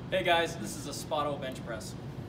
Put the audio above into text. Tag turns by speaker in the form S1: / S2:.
S1: Hey guys, this is a Spoto bench press.